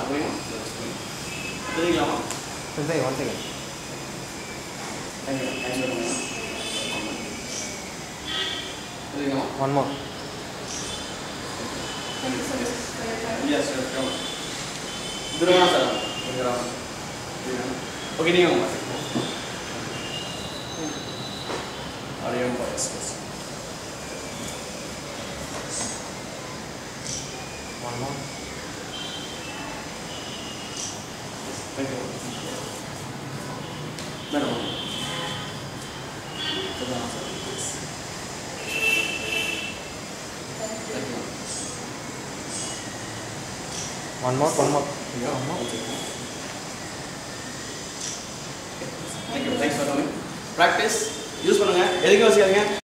going on. தெரியுங்களா? One second. Thank you. தெரியுங்களா? One more. Yes, sir. Come on. Durana sir. Okay, நீங்க வாங்க. Audio voice. One more. Thank you. Madam. One more. Thank you. Thanks for coming. Practice. Use பண்ணுங்க. எதுக்கு யோசிக்காதீங்க.